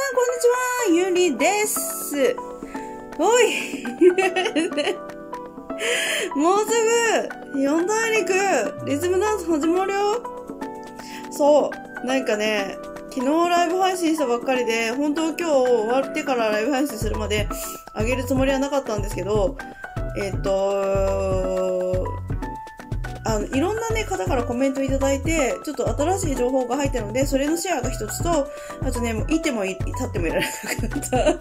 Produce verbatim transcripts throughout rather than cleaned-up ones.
こんにちは、ゆりです。おいもうすぐ四大陸リズムダンス始まるよ。そう、なんかね、昨日ライブ配信したばっかりで、本当今日終わってからライブ配信するまで上げるつもりはなかったんですけど、えっとあのいろんなね方からコメントいただいて、ちょっと新しい情報が入ったので、それのシェアが一つと、あとね、もういてもい立ってもいられなくな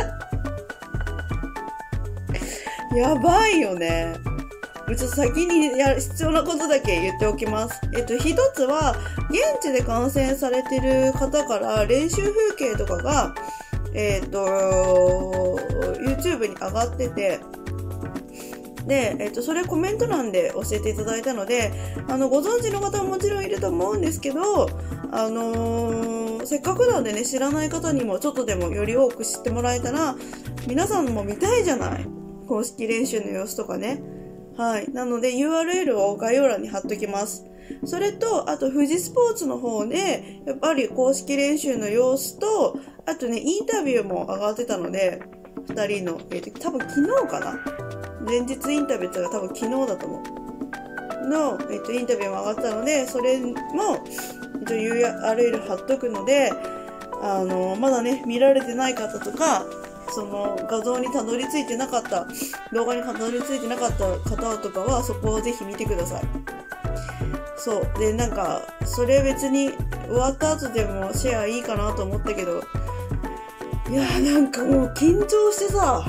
ったやばいよね。ちょっと先にや必要なことだけ言っておきます。えっと、一つは、現地で観戦されてる方から練習風景とかが、えっと、YouTube に上がってて、で、えっと、それコメント欄で教えていただいたので、あの、ご存知の方ももちろんいると思うんですけど、あのー、せっかくなんでね、知らない方にもちょっとでもより多く知ってもらえたら、皆さんも見たいじゃない。公式練習の様子とかね。はい。なので ユーアールエル を概要欄に貼っときます。それと、あと富士スポーツの方で、やっぱり公式練習の様子と、あとね、インタビューも上がってたので、二人の、えっと、多分昨日かな前日インタビューってが多分昨日だと思う。の、えっと、インタビューも上がったので、それも、えっと、ユーアールエル 貼っとくので、あの、まだね、見られてない方とか、その画像にたどり着いてなかった、動画にたどり着いてなかった方とかは、そこをぜひ見てください。そう。で、なんか、それ別に終わった後でもシェアいいかなと思ったけど、いやーなんかもう緊張してさ、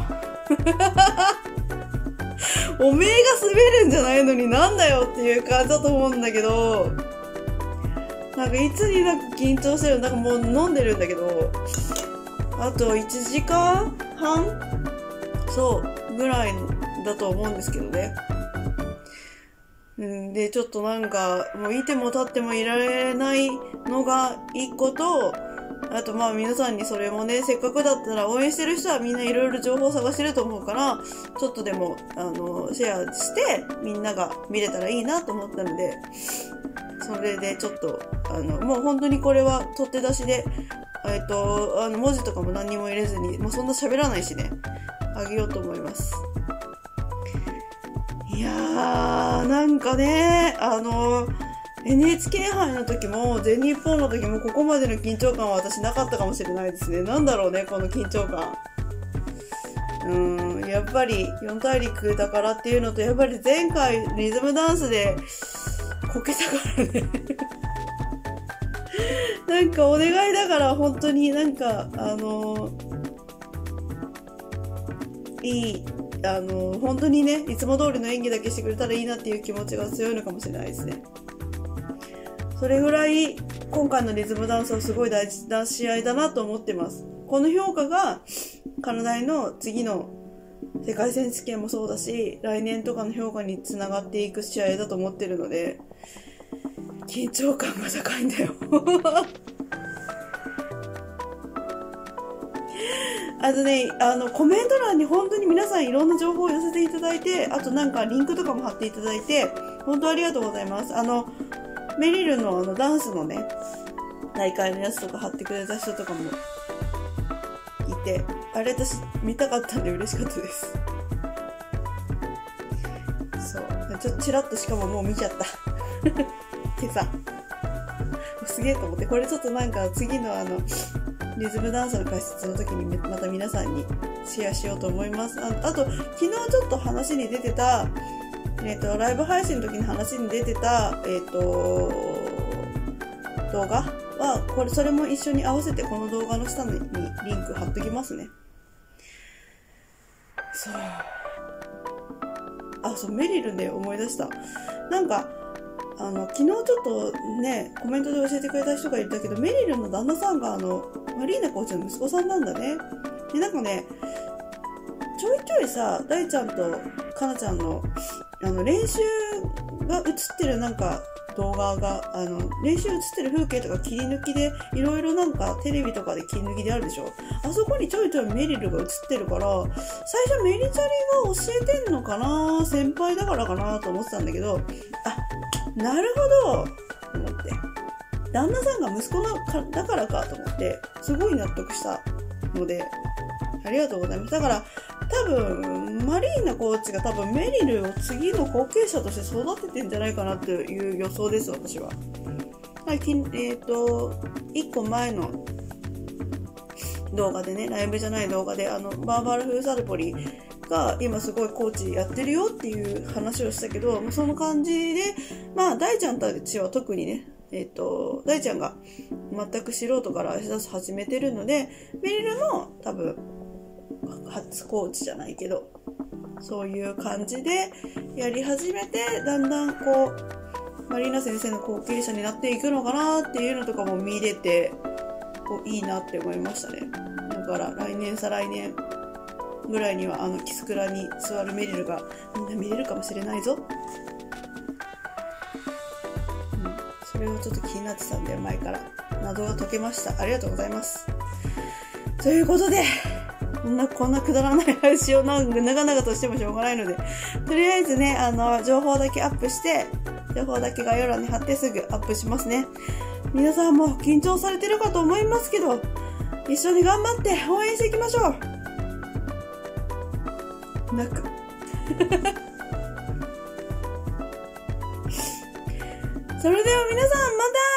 おめえが滑るんじゃないのになんだよっていう感じだと思うんだけど、なんかいつになく緊張してる、なんかもう飲んでるんだけど、あといちじかんはんそうぐらいだと思うんですけどね。うんで、ちょっとなんかもういても立ってもいられないのが一個と、あとまあ皆さんにそれもね、せっかくだったら応援してる人はみんないろいろ情報を探してると思うから、ちょっとでもあのシェアしてみんなが見れたらいいなと思ったので、それでちょっとあのもう本当にこれは取って出しで、えっとあの文字とかも何にも入れずに、もうそんな喋らないしね、あげようと思います。いやーなんかね、あのエヌエイチケー 杯の時も全日本の時もここまでの緊張感は私なかったかもしれないですね。なんだろうね、この緊張感。うーん、やっぱり四大陸だからっていうのと、やっぱり前回リズムダンスでこけたからね。なんかお願いだから本当になんか、あのー、いい、あのー、本当にね、いつも通りの演技だけしてくれたらいいなっていう気持ちが強いのかもしれないですね。それぐらい今回のリズムダンスはすごい大事な試合だなと思ってます。この評価がカナダイの次の世界選手権もそうだし、来年とかの評価につながっていく試合だと思ってるので、緊張感が高いんだよ。あとね、あのコメント欄に本当に皆さんいろんな情報を寄せていただいて、あとなんかリンクとかも貼っていただいて、本当ありがとうございます。あのメリルのあのダンスのね、大会のやつとか貼ってくれた人とかもいて、あれ私見たかったんで嬉しかったです。そう。ちょっとチラッとしかももう見ちゃった。今朝。すげえと思って、これちょっとなんか次のあの、リズムダンスの解説の時にまた皆さんにシェアしようと思います。あ, あと、昨日ちょっと話に出てた、えっと、ライブ配信の時に話に出てた、えっと、動画は、これ、それも一緒に合わせてこの動画の下にリンク貼っときますね。そう。あ、そう、メリルで思い出した。なんか、あの、昨日ちょっとね、コメントで教えてくれた人がいたけど、メリルの旦那さんがあの、マリーナコーチの息子さんなんだね。で、なんかね、ちょいちょいさ、大ちゃんとかなちゃんの、あの、練習が映ってるなんか動画が、あの、練習映ってる風景とか切り抜きで、いろいろなんかテレビとかで切り抜きであるでしょ。あそこにちょいちょいメリルが映ってるから、最初メリチャリが教えてんのかな、先輩だからかなと思ってたんだけど、あ、なるほどと思って。 旦那さんが息子のかだからかと思って、すごい納得したので、ありがとうございます。だから、多分、マリーナコーチが多分メリルを次の後継者として育ててんじゃないかなという予想です、私は。はい、えっと、いっこまえの動画でね、ライブじゃない動画で、あの、バーバラ・フーサルポリが今すごいコーチやってるよっていう話をしたけど、その感じで、まあ、大ちゃんたちは特にね、えっと、大ちゃんが全く素人から挨拶始めてるので、メリルも多分、初コーチじゃないけど、そういう感じでやり始めて、だんだんこう、マリーナ先生の後継者になっていくのかなっていうのとかも見れて、こういいなって思いましたね。だから来年再来年ぐらいにはあのキスクラに座るメリルがみんな見れるかもしれないぞ。うん、それをちょっと気になってたんで前から謎が解けました。ありがとうございます。ということで、こんな、こんなくだらない話を長々としてもしょうがないので、とりあえずね、あの、情報だけアップして、情報だけ概要欄に貼ってすぐアップしますね。皆さんも緊張されてるかと思いますけど、一緒に頑張って応援していきましょう。泣く。それでは皆さん、また